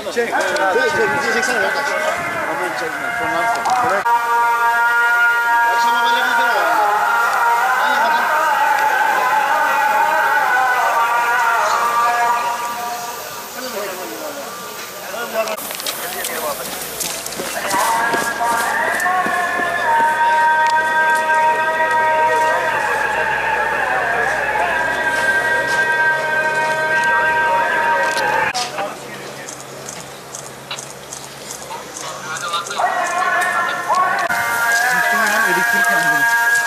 Çek. Video çeksene arkadaş. Hemen çekme. Sonra akşam haberlerimizde de var. Hadi bakalım. Elektrik yandı.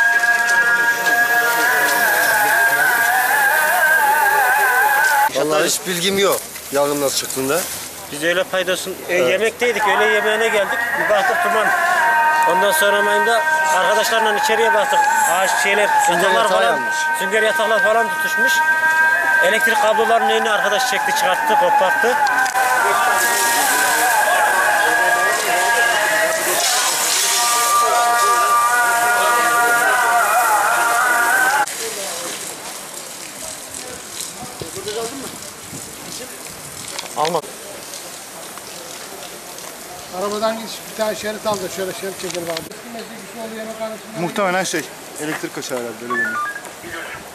Vallahi hiç bilgim yok. Yangın nasıl çıktığında. Biz öyle paydasın yemekteydik, öğle yemeğine geldik. Bir baktık duman. Ondan sonra da arkadaşlarla içeriye baktık. Ağaç yataklar falan, yanmış. sünger yataklar falan tutuşmuş. Elektrik kablolarının neyini arkadaş çekti, çıkarttı, koparttı. Almadım. Arabadan git bir tane şerit al da şöyle şerit çekelim abi. Muhtemelen elektrik kaçağı herhalde öyle görünüyor.